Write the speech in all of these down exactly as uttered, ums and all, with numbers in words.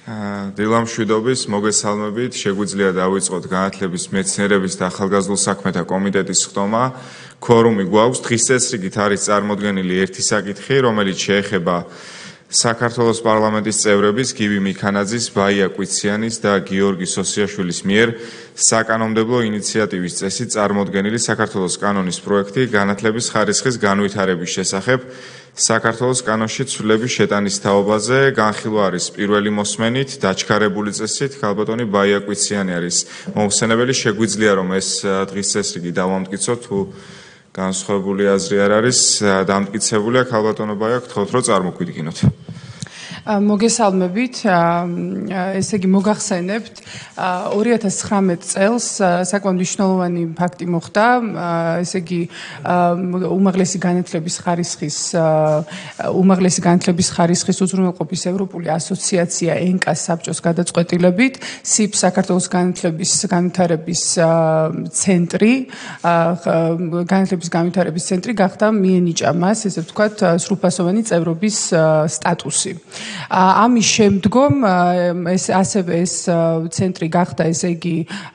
დილამშვიდობის მოგესალმებით, შეგვიძლია დავიწყოთ განათლების, მეცნიერების და ახალგაზრდულ საქმეთა კომიტეტის ხდომა. Ქორუმი გვაქვს, დღის წესრიგით არის წარმოდგენილი ერთი საკითხი, რომელიც შეეხება საქართველოს პარლამენტის წევრების გივი მიქანაძის, ბაია კვიციანის და გიორგი სოსიაშვილის მიერ საკანონმდებლო ინიციატივის წესით წარმოდგენილი საქართველოს კანონის პროექტი განათლების ხარისხის განვითარების შესახებ საქართველოს კანონში ცვლილების შეტანის თაობაზე. განხილვა არის პირველი მოსმენით, დაჩქარებული წესით. ქალბატონი ბაია კვიციანი არის მოხსენებელი. შეგვიძლია რომ ეს დღის წესრიგი დავამტკიცოთ, თუ განსხვავებული აზრი არ არის დამტკიცებულია. ქალბატონო ბაია, გთხოვთ რომ წარმოგვიდგინოთ. მოგესალმებით, ესე იგი მოგახსენებთ, ორი ათას ცხრამეტ წელს საკმაოდ მნიშვნელოვანი ფაქტი მოხდა, ესე იგი უმაღლესი განათლების ხარისხის უმაღლესი განათლების ხარისხის უზრუნველყოფის ევროპული ასოციაცია ენკას საბჭოს გადაწყვეტილებით სიბ საქართველოს განათლების განვითარების ცენტრი განათლების განვითარების ცენტრი გახდა მიენიჭა მას, ესე ვთქვათ, სრულფასოვანი წევრობის სტატუსი. ამის შემდგომ ეს ასევე ეს ცენტრი გახდა, ესე იგი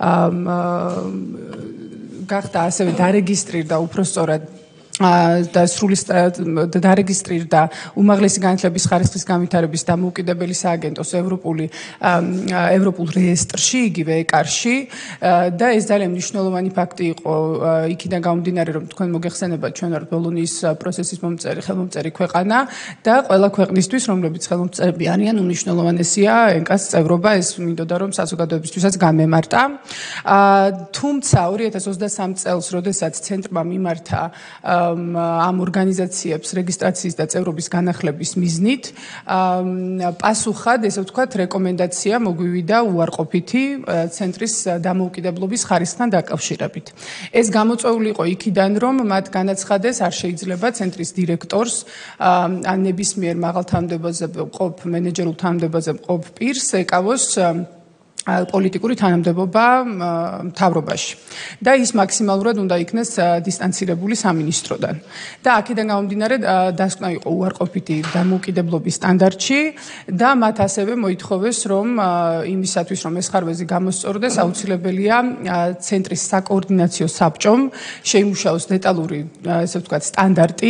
გახდა ასევე დარეგისტრირდა უпростоრად და სრული დარეგისტრირდა უმაღლესი განათლების ხარისხის განვითარების დამოუკიდებელი სააგენტოს ევროპული ევროპულ რეესტრში, იგივე ეკარში და ეს ძალიან მნიშვნელოვანი ფაქტი იყო იქიდან გამომდინარე, რომ თქვენ მოგეხსენება, ჩვენ ვართ ბოლონიის პროცესის მომწერი, ხელმომწერი ქვეყანა და ყველა ქვეყნისთვის, რომლებიც ხელმომწერები არიან, უმნიშვნელოვანესია ენკას წევრობა, ეს მინდოდა რომ საზოგადოებისთვისაც გამემართა. თუმცა ორი ათას ოცდასამ წელს, როდესაც ცენტრმა მიმართა ამ ორგანიზაციებს რეგისტრაციის და წევრობის განახლების მიზნით, პასუხად, ესე ვთქვათ, რეკომენდაცია მოგვივიდა უარყოფითი ცენტრის დამოუკიდებლობის ხარისხთან დაკავშირებით. ეს გამოწვეული იყო იქიდან, რომ მათ განაცხადეს, არ შეიძლება ცენტრის დირექტორს ან ნებისმიერ მაღალ თანამდებობაზე მყოფ მენეჯერულ თანამდებობაზე მყოფ პირს ეკავოს პოლიტიკური თანამდებობა მთავრობაში და ის მაქსიმალურად უნდა იქნეს დისტანცირებული სამინისტროდან. და აქედან გამომდინარე დასკვნა იყო უარყოფითი დამოუკიდებლობის სტანდარტში და მათ ასევე მოითხოვეს, რომ იმისათვის, რომ ეს ხარვეზი გამოსწორდეს, აუცილებელია ცენტრის საკოორდინაციო საბჭომ შეიმუშაოს დეტალური, ესე ვთქვათ, სტანდარტი,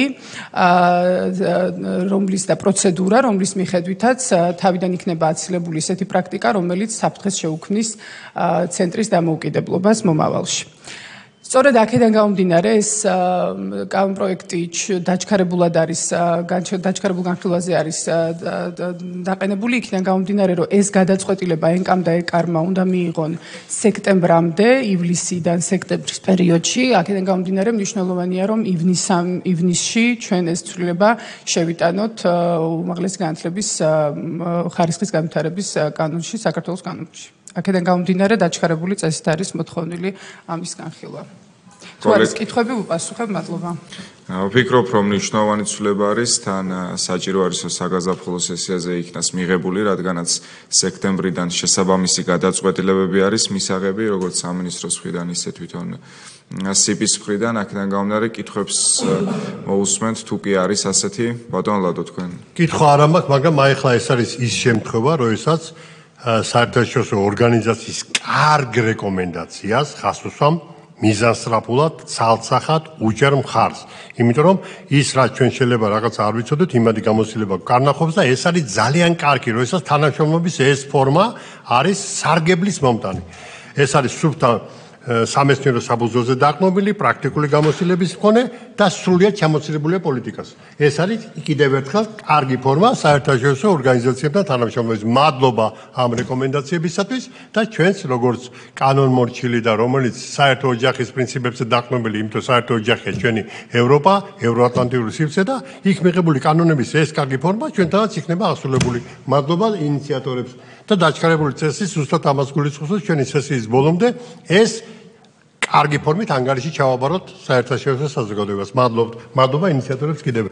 რომლის და პროცედურა, რომლის მიხედვითაც თავიდან იქნება აცილებული ესეთი პრაქტიკა, რომელიც საფრთხეს შეუქმნის ცენტრის დამოუკიდებლობას მომავალში. სწორედ აქედან გამომდინარე ეს კანონპროექტი დაჩქარებულად არის დაჩქარებულ განხილვაზე არის დაყენებული, იქიდან გამომდინარე, რომ ეს გადაწყვეტილება ენკამ და ეკარმა უნდა მიიღონ სექტემბრამდე, ივლისიდან სექტემბრის პერიოდში. აქედან გამომდინარე, მნიშვნელოვანია, რომ ივნისში ჩვენ ეს ცვლილება შევიტანოთ უმაღლესი განათლების ხარისხის განვითარების კანონში, საქართველოს კანონში. აქედან გამომდინარე, დაჩქარებული წესით არის მოთხოვნილი ამის განხილვა. თუ არის კითხვები, ვუპასუხებ, მადლობა. ვფიქრობ, რომ მნიშვნელოვანი ცვლილება არის, თან საჭირო არის, რომ საგაზაფხულო სესიაზე იქნას მიღებული, რადგანაც სექტემბრიდან შესაბამისი გადაწყვეტილებები არის მისაღები, როგორც სამინისტროს მხრიდან, ისე თვითონ სიბის მხრიდან. აქედან გამომდინარე, კითხვებს მოусმენთ, თუ კი არის ასეთი. ბატონ ლადო, თქვენ. კითხვა არ მაქვს, მაგრამ აიხლა ეს არის ის შემთხვევა, როდესაც საერთაშორისო ორგანიზაციის კარგ რეკომენდაციას ხას უსვამ მიზანსწრაფულად, ცალსახად, უჯერ მხარს. იმიტომ რომ ის რაც ჩვენ შეიძლება რაღაც არ ვიცოდეთ, იმადი გამოცდილება კარნახობს და ეს არის ძალიან კარგი, როდესაც თანამშრომლობის ეს ფორმა არის სარგებლის მომტანი. ეს არის სუფთა სამეცნიერო საბუზოზე დაყრდნობილი პრაქტიკული გამოცდილების მქონე და სრულიად ჩამოცილებულია პოლიტიკას. ეს არის კიდევ ერთხელ კარგი ფორმა საერთაშორისო ორგანიზაციებთან თანამშრომლობის. მადლობა ამ რეკომენდაციებისათვის და ჩვენს როგორც კანონმორჩილი და რომელიც საერთო ოჯახის პრინციპებზე დაყრდნობილი, იმიტომ საერთო ოჯახია ჩვენი ევროპა, ევროატლანტიკური სივრცე და იქ მიღებული კანონების ეს კარგი ფორმა ჩვენთანაც იქნება ასრულებული. მადლობა ინიციატორებს და დაჩქარებული წესის ზუსტად ამას გულისხმობს ჩვენი სესიის ბოლომდე ეს კარგი ფორმით ანგარიში ჩავაბაროთ საერთაშორისო საზოგადოებას. მადლობთ. მადლობა ინიციატორებს კიდევ.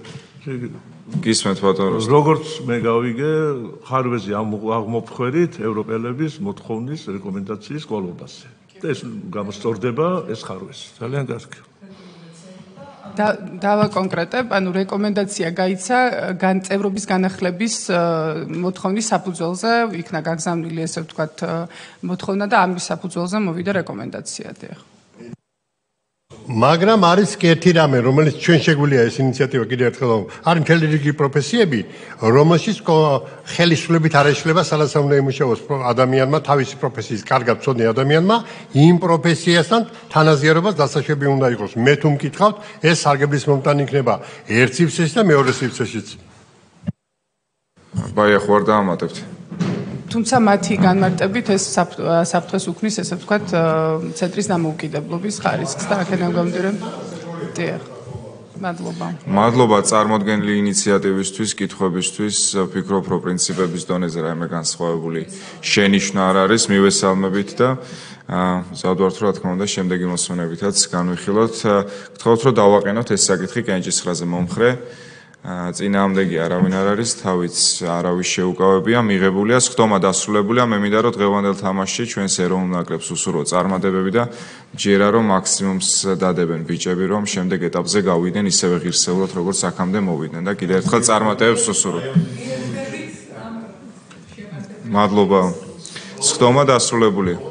გისმენთ ბატონო. როგორც მე გავიგე, ხარვეზი აღმოფხვერით ევროპელების მოთხოვნის რეკომენდაციის კვალობაზე. ეს გამოსწორდება ეს ხარვეზი. ძალიან კარგი. დავაკონკრეტებ, ანუ რეკომენდაცია გაიცა გან წევრობის განახლების მოთხოვნის საფუძველზე, იქნა გაგზავნილი ესე ვთქვათ მოთხოვნა და ამის საფუძველზე მოვიდა რეკომენდაცია. მაგრამ არის კი ერთი რამე, რომელიც ჩვენ შეგვიძლია ეს ინიციატივა კიდევ ერთხელ არის მთელი რიგი პროფესიები, რომელშიც ხელისუფლებით არ ეშლება სადაც უნდა იმუშაოს ადამიანმა თავისი პროფესიის კარგად ცოდნე ადამიანმა იმ პროფესიასთან თანაზიარობას დასაშვები უნდა იყოს. მე თუ მკითხავთ, ეს სარგებლის მომტანი იქნება ერთ სივრცეში და მეორე სივრცეშიც. ბაია ხوار დაამატებთ. თუმცა მათი განმარტებით ეს საფრთხეს უქმნის ესე ვთქვათ ცენტრის დამოუკიდებლობის ხარისხს და აქედან გამომდინარე. დიახ. მადლობა. მადლობა წარმოდგენილი ინიციატივისთვის, კითხვებისთვის. ვფიქრობ, რომ პრინციპების დონეზე რაიმე განსხვავებული შენიშვნა არ არის, მივესალმებით და ზადვართ რა თქმა უნდა შემდეგი მოსვენებითაც განვიხილოთ. გთხოვთ რომ დავაყენოთ ეს საკითხი კენჭისყრაზე მომხრე. წინააღმდეგი არავინ არ არის, თავიც არავის შეუკავებია, მიღებულია, სხდომა დასრულებულია. მე მინდა რომ დღევანდელ თამაშში ჩვენს ეროვნულ ნაკრებს უსურვო წარმატებები და ჯერა რომ მაქსიმუმს დადებენ ბიჭები, რომ შემდეგ ეტაპზე გავიდნენ ისევე ღირსეულად, როგორც აქამდე მოვიდნენ და კიდევ ერთხელ წარმატებებს უსურვო. მადლობა. სხდომა დასრულებულია.